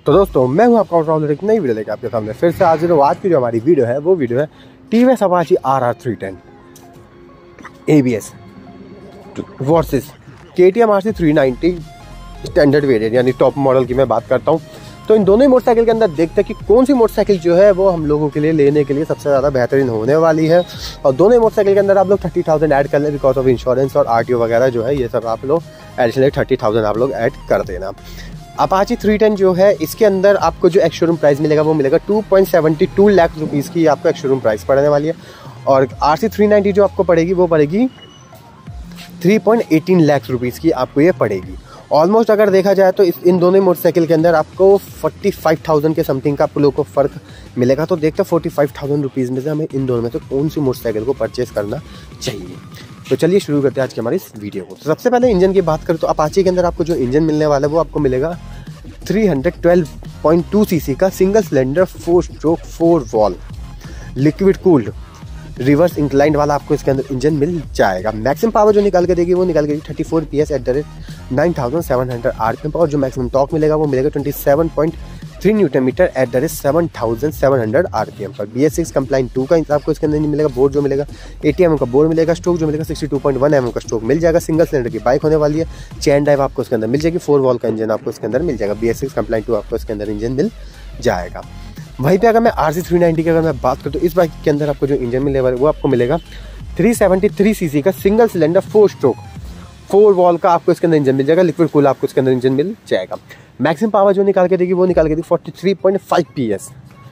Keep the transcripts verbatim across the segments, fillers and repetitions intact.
तो दोस्तों मैं हूं आपका ट्रैवलर, एक नई वीडियो लेकर आपके सामने फिर से हाजिर हूं। आज की जो हमारी वीडियो है वो वीडियो है T V S Apache R R three ten A B S versus K T M R C three ninety standard variant यानी टॉप मॉडल की मैं बात करता हूं। तो इन दोनों ही मोटरसाइकिल के अंदर देखते हैं कि कौन सी मोटरसाइकिल जो है वो हम लोगों के लिए लेने के लिए सबसे ज़्यादा बेहतरीन होने वाली है। और दोनों ही मोटरसाइकिल के अंदर आप लोग थर्टी थाउजेंड ऐड कर लें बिकॉज ऑफ इंश्योरेंस और आर टी ओ वगैरह जो है ये सब आप लोग एडिशनल थर्टी थाउजेंड आप लोग ऐड कर देना। अपाची थ्री टेन जो है इसके अंदर आपको जो एक्स शोरूम प्राइस मिलेगा वो मिलेगा two point seventy two lakh rupees की आपको एक्स शोरूम प्राइस पड़ने वाली है। और आर सी थ्री नाइंटी जो आपको पड़ेगी वो पड़ेगी three point eighteen lakh rupees की आपको ये पड़ेगी। ऑलमोस्ट अगर देखा जाए तो इस इन दोनों मोटरसाइकिल के अंदर आपको फोर्टी फाइव थाउजेंड के समथिंग का आप लोगों को फ़र्क मिलेगा। तो देखते हैं फोर्टी फाइव थाउजेंड रुपीज़ में से हमें इन दोनों में से कौन सी मोटरसाइकिल को परचेज़ करना चाहिए। तो चलिए शुरू करते हैं आज की हमारी इस वीडियो को। तो सबसे पहले इंजन की बात करें तो अपाची के अंदर आपको जो इंजन मिलने वाला है वो आपको मिलेगा three twelve point two CC का single cylinder four stroke four valve liquid cooled reverse inclined वाला आपको इसके अंदर इंजन मिल जाएगा। मैक्सिमम पावर जो निकाल के देगी वो निकाल के देगी thirty four P S at the rate nine thousand seven hundred R P M पर। और जो मैक्सिमम टॉर्क मिलेगा वो मिलेगा twenty seven point three newton meter at the rate seven thousand seven hundred R P M पर। B S six compliant two का आपको इसके अंदर नहीं मिलेगा। बोर्ड जो मिलेगा एटी एम एम का बोर्ड मिलेगा। स्ट्रोक जो मिलेगा sixty two point one M M का स्ट्रोक मिल जाएगा। सिंगल सिलेंडर की बाइक होने वाली है। चैन ड्राइव आपको इसके अंदर मिल जाएगी। फोर वॉल का इंजन आपको इसके अंदर मिल जाएगा। B S six compliant two आपको इसके अंदर इंजन मिल जाएगा। वहीं पे अगर मैं आर सी थ्री नाइंटी की अगर मैं बात करूँ तो इस बाइक के अंदर आपको जो इंजन मिलने वाला है वो आपको मिलेगा थ्री सेवेंटी थ्री सीसी का single cylinder four stroke four valve का आपको इसके अंदर इंजन मिल जाएगा। लिक्विड कूल आपको इसके अंदर इंजन मिल जाएगा। मैक्सिमम पावर जो निकाल के देगी वो निकाल के देगी forty three point five P S.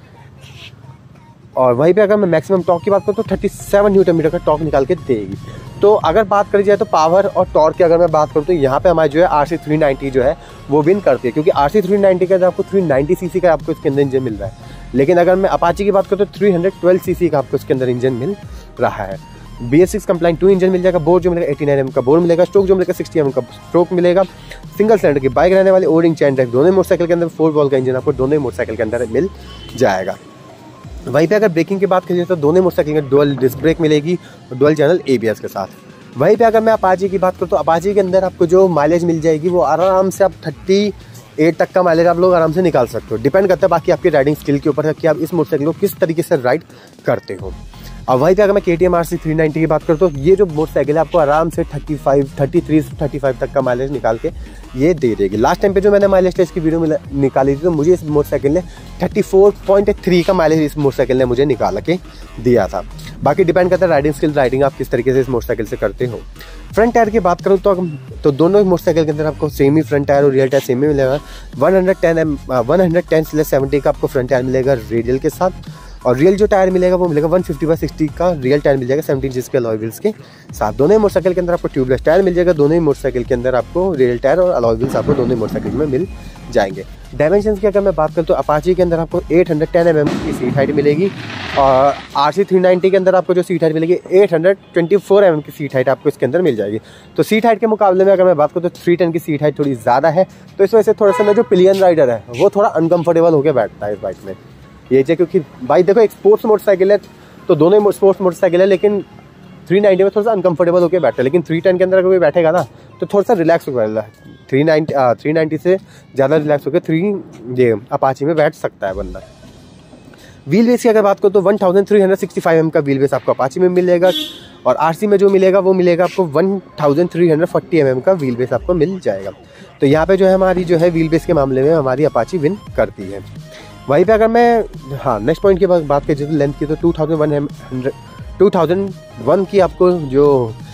और वहीं पे अगर मैं मैक्सिमम टॉर्क की बात करूँ तो थर्टी सेवन न्यूटन मीटर का टॉर्क निकाल के देगी। तो अगर बात करी जाए तो पावर और टॉर्क की अगर मैं बात करूँ तो यहाँ पे हमारी जो है आर सी थ्री नाइंटी जो है वो विन करती है, क्योंकि आर सी थ्री नाइंटी का आपको थ्री नाइंटी सीसी का आपको इसके अंदर इंजन मिल रहा है। लेकिन अगर मैं अपाची की बात करूँ तो थ्री ट्वेल्व सीसी का आपको इसके अंदर इंजन मिल रहा है। B S six compliant two engine मिल जाएगा। बोर्ड जो मिलेगा एटी नाइन एम का बोर्ड मिलेगा। स्ट्रोक जो मिलेगा सिक्सटी एम का स्ट्रोक मिलेगा। सिंगल सिलेंडर की बाइक रहने वाली। ओरिंग चैन ड्राइव दोनों मोटरसाइकिल के अंदर। फोर वॉल का इंजन आपको दोनों मोटरसाइकिल के अंदर मिल जाएगा। वहीं पे अगर ब्रेकिंग की बात करिए तो दोनों मोटरसाइकिल में डुअल डिस्क ब्रेक मिलेगी और dual channel A B S के साथ। वहीं पे अगर मैं अपाची की बात करूँ तो अपाची के अंदर आपको जो माइलेज मिल जाएगी वो आराम से आप थर्टी एट तक का माइलेज आप लोग आराम से निकाल सकते हो। डिपेंड करता है बाकी आपकी राइडिंग स्किल के ऊपर है कि आप इस मोटरसाइकिल को किस तरीके से राइड करते हो। और वहीं पे अगर मैं K T M R C three ninety की बात करूँ तो ये जो मोटरसाइकिल है आपको आराम से thirty five thirty three thirty five तक का माइलेज निकाल के ये दे देगी। लास्ट टाइम पे जो मैंने माइलेज टेस्ट की वीडियो में निकाली थी तो मुझे इस मोटरसाइकिल ने थर्टी फोर पॉइंट थ्री का माइलेज इस मोटरसाइकिल ने मुझे निकाल के दिया था। बाकी डिपेंड करता है राइडिंग स्किल, राइडिंग आप किस तरीके से इस मोटरसाइकिल से करते हो। फ्रंट टायर की बात करूँ तो तो दोनों मोटरसाइकिल के अंदर आपको सेम ही फ्रंट टायर और रियल टायर सेम ही मिलेगा। One hundred ten M one hundred ten slash seventy का आपको फ्रंट टायर मिलेगा रेडियल के साथ। और रियल जो टायर मिलेगा वो मिलेगा वन फिफ्टी बाई सिक्सटी का रियल टायर मिल जाएगा सेवनटीन इंच के अलॉय व्हील्स के साथ। दोनों ही मोटरसाइकिल के अंदर आपको ट्यूबलेस टायर मिल जाएगा। दोनों ही मोटरसाइकिल के अंदर आपको रियल टायर और अलॉय व्हील्स आपको दोनों ही मोटरसाइकिल में मिल जाएंगे। डायमेंशंस की अगर मैं बात करूँ तो अपाची के अंदर आपको eight hundred ten M M की सीट हाइट मिलेगी। और आर सी थ्री नाइंटी के अंदर आपको जो सीट हाइट मिलेगी eight hundred twenty four M M की सीट हाइट आपको इसके अंदर मिल जाएगी। तो सीट हाइट के मुकाबले में अगर मैं बात करूँ तो थ्री टेन की सीट हाइट थोड़ी ज़्यादा है। तो इस वजह से थोड़ा सा मैं जो पिलियन राइडर है वो थोड़ा अनकंफर्टेबल होकर बैठता है इस बाइक में। ये है क्योंकि बाइक देखो एक स्पोर्ट्स मोटरसाइकिल है तो दोनों ही स्पोर्ट्स मोटरसाइकिल है, लेकिन थ्री नाइंटी में थोड़ा सा अनकंफर्टेबल होकर बैठता है। लेकिन थ्री टेन के अंदर अगर कोई बैठेगा ना तो थोड़ा सा रिलैक्स होकर बैठेगा। थ्री नाइंटी थ्री नाइंटी से ज़्यादा रिलैक्स होकर थ्री ये अपाची में बैठ सकता है बंदा। व्हील बेस की अगर बात करो तो one thousand three hundred sixty five M का व्हील बेस आपको अपाची में मिलेगा। और आरसी में जो मिलेगा वो मिलेगा आपको one thousand three hundred forty M M का व्हील बेस आपको मिल जाएगा। तो यहाँ पे जो है हमारी जो है व्हील बेस के मामले में हमारी अपाची विन करती है। वहीं पे अगर मैं हाँ नेक्स्ट पॉइंट की बात करें तो लेंथ की तो two thousand one hundred two thousand one की आपको जो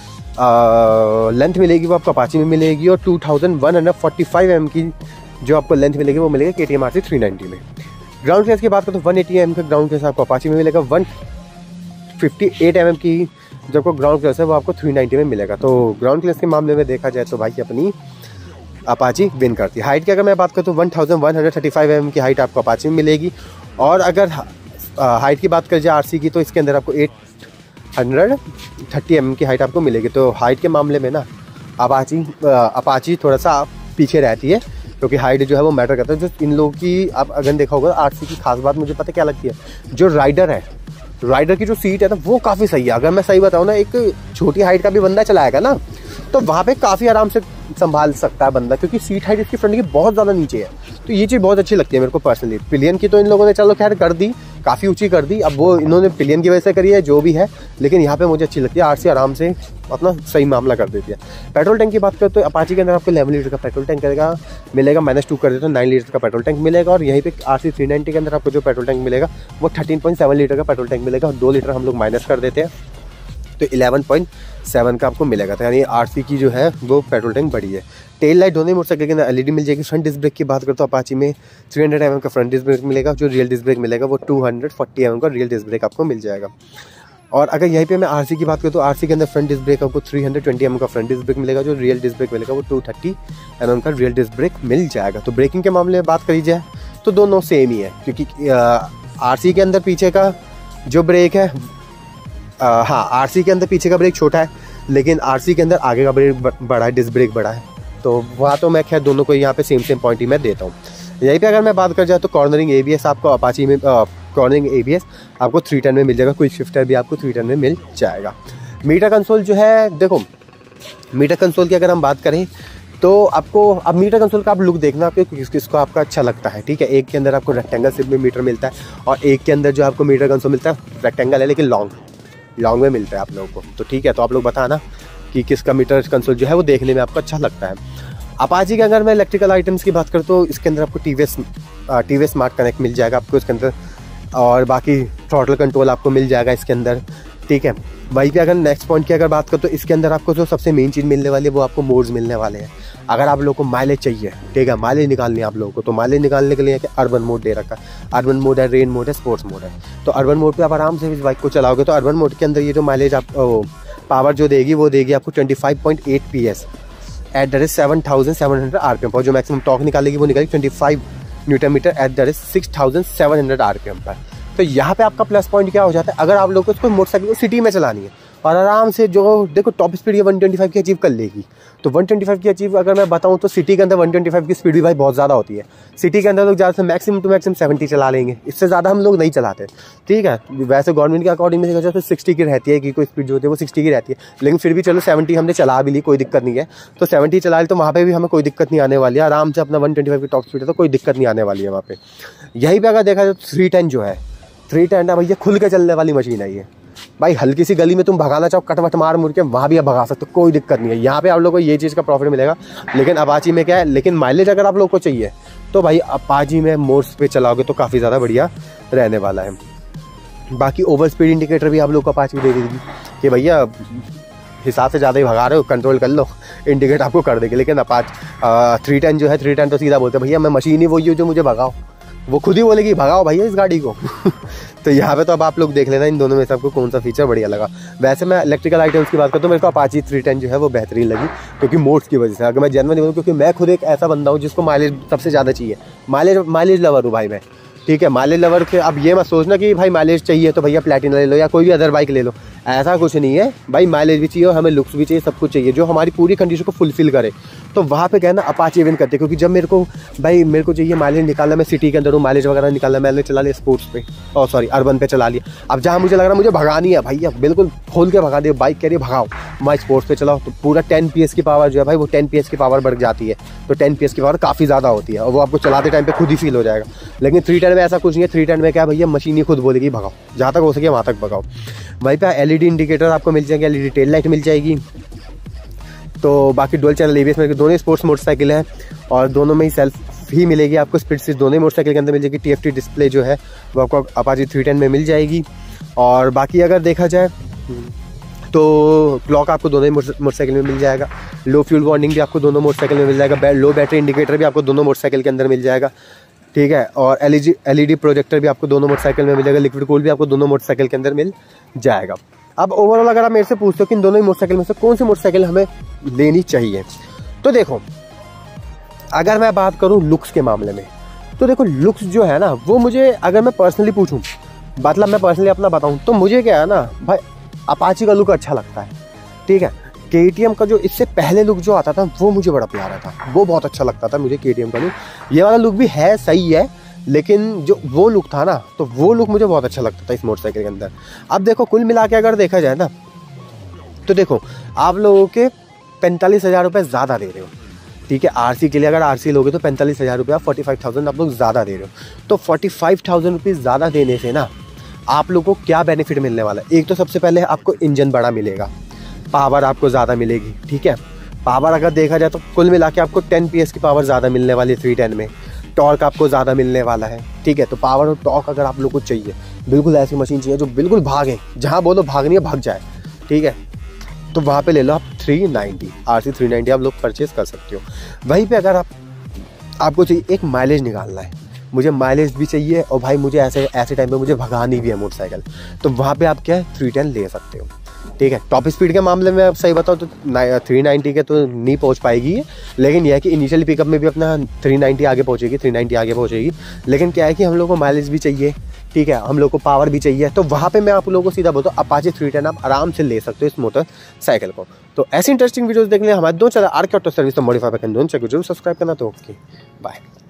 लेंथ मिलेगी वो आपको अपाची में मिलेगी। और two thousand one hundred forty five M की जो आपको लेंथ मिलेगी वो मिलेगी K T M R C three ninety में। ग्राउंड क्लियरेंस की बात करें तो वन एटी एम का ग्राउंड क्लियरेंस आपको अपाची में मिलेगा। One fifty eight M M की जो आपको ग्राउंड क्लियरेंस है वो आपको थ्री नाइंटी में मिलेगा। तो ग्राउंड क्लियरेंस के मामले में देखा जाए तो भाई अपनी अपाची विन करती है। हाइट की अगर मैं बात करूँ तो one thousand one hundred thirty five M की हाइट आपको अपाची में मिलेगी। और अगर हाइट की बात करें जाए आरसी की तो इसके अंदर आपको एट हंड्रेड थर्टी एम की हाइट आपको मिलेगी। तो हाइट के मामले में ना अपाची अपाची थोड़ा सा पीछे रहती है, क्योंकि हाइट जो है वो मैटर करता है। जो इन लोगों की आप अगर देखा होगा आरसी की खास बात मुझे पता क्या लगती है, जो राइडर है राइडर की जो सीट है ना वो काफ़ी सही है। अगर मैं सही बताऊँ ना, एक छोटी हाइट का भी बंदा चलाएगा ना तो वहाँ पे काफ़ी आराम से संभाल सकता है बंदा, क्योंकि सीट हाइट इसकी फ्रंट की बहुत ज़्यादा नीचे है। तो ये चीज़ बहुत अच्छी लगती है मेरे को पर्सनली। पिलियन की तो इन लोगों ने चलो खैर कर दी, काफ़ी ऊंची कर दी, अब वो इन्होंने पिलियन की वजह से करी है जो भी है, लेकिन यहाँ पे मुझे अच्छी लगती है। आरसी आराम से अपना सही मामला कर देती है। पेट्रोल टैंक की बात करें तो अपाची के अंदर आपको इलेवन लीटर का पेट्रोल टैंक करेगा मिलेगा, माइनस टू कर देते तो नाइन लीटर का पेट्रोल टैंक मिलेगा। और यहीं पे आरसी थ्री नाइंटी के अंदर आपको जो पेट्रोल टैंक मिलेगा वो थर्टीन पॉइंट सेवन लीटर का पेट्रोल टैंक मिलेगा, और दो लीटर हम लोग माइनस कर देते हैं तो इलेवन पॉइंट सेवन का आपको मिलेगा। तो यानी आरसी की जो है वो पेट्रोल टैंक बड़ी है। टेल लाइट दोनों मोटरसाइकिल के अंदर एलईडी मिल जाएगी। फ्रंट डिस्क ब्रेक की बात करते तो अपाची में थ्री हंड्रेड एम एम का फ्रंट डिस्क ब्रेक मिलेगा, जो रियल डिस्क ब्रेक मिलेगा वो two hundred forty M M का रियल डिस्क ब्रेक आपको मिल जाएगा। और अगर यहीं पे मैं आरसी की बात करूँ तो आरसी के अंदर फ्रंट डिस्क ब्रेक आपको three hundred twenty M M का फ्रंट डिस्क ब्रेक मिलेगा, जो रियल डिस्क ब्रेक मिलेगा वो टू थर्टी एम एम का रियल डिस्क ब्रेक मिल जाएगा। तो ब्रेकिंग के मामले में बात करी जाए तो दोनों सेम ही है, क्योंकि आरसी के अंदर पीछे का जो ब्रेक है, आ, हाँ आरसी के अंदर पीछे का ब्रेक छोटा है, लेकिन आरसी के अंदर आगे का ब्रेक बड़ा है, डिस्क ब्रेक बड़ा है। तो वहाँ तो मैं खैर दोनों को यहाँ पे सेम सेम पॉइंट ही मैं देता हूँ। यहीं पे अगर मैं बात कर जाए तो कॉर्नरिंग एबीएस आपको अपाची में कॉर्नरिंग एबीएस आपको थ्री टेन में मिल जाएगा, क्विक शिफ्टर भी आपको थ्री टेन में मिल जाएगा। मीटर कंसोल जो है, देखो मीटर कंसोल की अगर हम बात करें तो आपको अब मीटर कंसोल का आप लुक देखना आपको किस किस को आपका अच्छा लगता है, ठीक है। एक के अंदर आपको रेक्टेंगल शेप में मीटर मिलता है और एक के अंदर जो आपको मीटर कंसोल मिलता है रेक्टेंगल है लेकिन लॉन्ग लॉन्ग में मिलता है आप लोगों को। तो ठीक है, तो आप लोग बताना कि किसका मीटर कंसोल जो है वो देखने में आपको अच्छा लगता है। अपाची के अगर मैं इलेक्ट्रिकल आइटम्स की बात करूँ तो इसके अंदर आपको टीवीएस टीवीएस स्मार्ट कनेक्ट मिल जाएगा आपको इसके अंदर, और बाकी थ्रॉटल कंट्रोल आपको मिल जाएगा इसके अंदर, ठीक है। वहीं पे अगर नेक्स्ट पॉइंट की अगर बात करूँ तो इसके अंदर आपको जो सबसे मेन चीज़ मिलने वाली है वो आपको मोड्स मिलने वाले हैं। अगर आप लोगों को माइलेज चाहिए, ठीक है, माइलेज निकालनी है आप लोगों को, तो माइलेज निकालने के लिए अर्बन मोड दे रखा है। अर्बन मोड है, रेन मोड है, स्पोर्ट्स मोड है। तो अर्बन मोड पे आप आराम से इस बाइक को चलाओगे तो अर्बन मोड के अंदर ये जो माइलेज आप पावर जो देगी वो देगी आपको twenty five point eight P S at the rate seven thousand seven hundred R P M पर। जो मैक्सिमम टॉर्क निकालेगी वो निकालेगी twenty five newton meter at the rate six thousand seven hundred R P M पर। तो यहाँ पे आपका प्लस पॉइंट क्या हो जाता है, अगर आप लोग को इसको मोटरसाइकिल को सिटी में चलानी है और आराम से जो देखो टॉप स्पीड ये वन ट्वेंटी फाइव की अचीव कर लेगी। तो वन ट्वेंटी फाइव की अचीव अगर मैं बताऊँ तो सिटी के अंदर वन ट्वेंटी फाइव की स्पीड भी भाई बहुत ज़्यादा होती है। सिटी के अंदर लोग ज़्यादा से मैक्सिमम टू मैक्सिमम सेवेंटी चला लेंगे, इससे ज़्यादा हम लोग नहीं चलाते, ठीक है। वैसे गवर्नमेंट के अकॉर्डिंग में देखा जाए तो सिक्सटी की रहती है कि कोई स्पीड जो होती है वो सिक्सटी की रहती है, लेकिन फिर भी चलो सेवेंटी हमने चला भी ली, कोई दिक्कत नहीं है। तो सेवेंटी चला ली तो वहाँ पर भी हमें कोई दिक्कत नहीं आने वाली है, आराम से अपना वन ट्वेंटी फाइव की टॉप स्पीड है तो कोई दिक्कत नहीं आने वाली है वहाँ पर। यहीं पर अगर देखा जाए तो थ्री टेन जो है, थ्री टेन है भैया खुल के चलने वाली मशीन है ये भाई। हल्की सी गली में तुम भगाना चाहो कट वट मार मुड़ के वहाँ भी आप भगा सकते हो, कोई दिक्कत नहीं है। यहाँ पे आप लोगों को ये चीज़ का प्रॉफिट मिलेगा। लेकिन अपाची में क्या है, लेकिन माइलेज अगर आप लोगों को चाहिए तो भाई अपाची में मोड्स पे चलाओगे तो काफ़ी ज़्यादा बढ़िया रहने वाला है। बाकी ओवर स्पीड इंडिकेटर भी आप लोग को अपाची दे देगी कि भैया हिसाब से ज़्यादा ही भगा रहे हो, कंट्रोल कर लो, इंडिकेट आपको कर देगी। लेकिन अपाच थ्री टेन जो है, थ्री टेन तो सीधा बोलते हैं भैया मैं मशीन ही वही हूँ जो मुझे भगाओ, वो खुद ही बोलेगी भगाओ भैया इस गाड़ी को। तो यहाँ पे तो अब आप लोग देख लेना इन दोनों में से आपको कौन सा फीचर बढ़िया लगा। वैसे मैं इलेक्ट्रिकल आइटम्स की बात करता हूँ, मेरे को अपाची थ्री टेन जो है वो बेहतरीन लगी, क्योंकि मोड्स की वजह से। अगर मैं जेन्युइन बोलूँ, क्योंकि मैं खुद एक ऐसा बंदा हूँ जिसको माइलेज सबसे ज़्यादा चाहिए, माइलेज माइलेज लवर हूँ भाई मैं, ठीक है। माइलेज लवर के अब ये मत सोचना कि भाई माइलेज चाहिए तो भैया प्लैटिना ले लो या कोई भी अदर बाइक ले लो, ऐसा कुछ नहीं है भाई। माइलेज भी चाहिए और हमें लुक्स भी चाहिए, सब कुछ चाहिए जो हमारी पूरी कंडीशन को फुलफिल करे। तो वहाँ पे कहना अपाची विन करते, क्योंकि जब मेरे को भाई मेरे को चाहिए माइलेज निकालना, मैं सिटी के अंदर हूँ, माइलेज वगैरह निकालना, मैंने चला लिया स्पोर्ट्स पे और सॉरी अर्बन पे चला लिया। अब जहाँ मुझे लग रहा है मुझे भगानी है भैया, बिल्कुल खोल के भगा दे, बाइक कह रही भगाओ, मैं स्पोर्ट्स पे चलाओ तो पूरा टेन पी एस की पावर जो है भाई वो टेन पी एस की पावर बढ़ जाती है। तो टेन पी एस की पावर काफ़ी ज़्यादा होती है और वो आपको चलाते टाइम पे खुद ही फील हो जाएगा। लेकिन थ्री टेन में ऐसा कुछ नहीं है, थ्री टेन में क्या भैया मशीन ही खुद बोलेगी भगाओ, जहाँ तक हो सके वहाँ तक भगाओ। वहीं पे एलईडी इंडिकेटर आपको मिल जाएंगे, एलईडी टेल लाइट मिल जाएगी। तो बाकी डुअल चैनल एबीएस में दोनों स्पोर्ट्स मोटरसाइकिल है और दोनों में ही सेल्फ ही मिलेगी आपको, स्पीड स्विच दोनों ही मोटरसाइकिल के अंदर मिल जाएगी। टीएफटी डिस्प्ले जो है वो आपको अपाची थ्री टेन में मिल जाएगी। और बाकी अगर देखा जाए तो क्लॉक आपको दोनों ही मोटरसाइकिल में मिल जाएगा। लो फ्यूल वार्निंग भी आपको दोनों मोटरसाइकिल में मिल जाएगा। लो बैटरी इंडिकेटर भी आपको दोनों मोटरसाइकिल के अंदर मिल जाएगा, ठीक है। और एलईडी एलईडी प्रोजेक्टर भी आपको दोनों मोटरसाइकिल में मिल जाएगा। लिक्विड कूल भी आपको दोनों मोटरसाइकिल के अंदर मिल जाएगा। अब ओवरऑल अगर आप मेरे से पूछते हो कि इन दोनों ही मोटरसाइकिल में से कौन सी मोटरसाइकिल हमें लेनी चाहिए, तो देखो अगर मैं बात करूं लुक्स के मामले में, तो देखो लुक्स जो है ना वो मुझे, अगर मैं पर्सनली पूछूं, मतलब मैं पर्सनली अपना बताऊं तो मुझे क्या है ना भाई अपाची का लुक अच्छा लगता है, ठीक है। केटीएम का जो इससे पहले लुक जो आता था वो मुझे बड़ा प्यारा था, वो बहुत अच्छा लगता था मुझे केटीएम का लुक। ये वाला लुक भी है सही है, लेकिन जो वो लुक था ना तो वो लुक मुझे बहुत अच्छा लगता था इस मोटरसाइकिल के अंदर। अब देखो कुल मिला के अगर देखा जाए ना तो देखो आप लोगों के पैंतालीस हज़ार रुपये ज़्यादा दे रहे हो, ठीक है। आरसी के लिए अगर आरसी लोगे तो पैंतालीस हज़ार रुपया फोर्टी फाइव थाउजेंड आप लोग ज़्यादा दे रहे हो। तो फोर्टी फाइव थाउजेंड रुपीज़ ज़्यादा देने से ना आप लोगों को क्या बेनिफिट मिलने वाला है। एक तो सबसे पहले आपको इंजन बड़ा मिलेगा, पावर आपको ज़्यादा मिलेगी, ठीक है। पावर अगर देखा जाए तो कुल मिला के आपको टेन पी एस की पावर ज़्यादा मिलने वाली है थ्री टेन में। टॉर्क आपको ज़्यादा मिलने वाला है, ठीक है। तो पावर और टॉर्क अगर आप लोग को चाहिए, बिल्कुल ऐसी मशीन चाहिए जो बिल्कुल भागे, जहाँ बोलो भागनी है भाग जाए, ठीक है, तो वहाँ पे ले लो आप three ninety R C three ninety आप लोग परचेज़ कर सकते हो। वहीं पे अगर आप आपको चाहिए एक माइलेज निकालना है, मुझे माइलेज भी चाहिए और भाई मुझे ऐसे ऐसे टाइम पे मुझे भगानी भी है मोटरसाइकिल, तो वहाँ पे आप क्या है थ्री टेन ले सकते हो, ठीक है। टॉप स्पीड के मामले में आप सही बताओ तो थ्री नाइंटी के तो नहीं पहुंच पाएगी है, लेकिन यह है कि इनिशियल पिकअप में भी अपना थ्री नाइंटी आगे पहुंचेगी, थ्री नाइंटी आगे पहुंचेगी। लेकिन क्या है कि हम लोग को माइलेज भी चाहिए, ठीक है, हम लोग को पावर भी चाहिए, तो वहाँ पे मैं आप लोगों को सीधा बोलता हूँ अपाचे थ्री टेन आप आराम से ले सकते हो इस मोटरसाइकिल को। तो ऐसी इंटरेस्टिंग वीडियोस देखने हमारे दो channel R K auto service तो मॉडिफाई पर दोनों चैनल जरूर सब्सक्राइब करना। तो ओके बाय।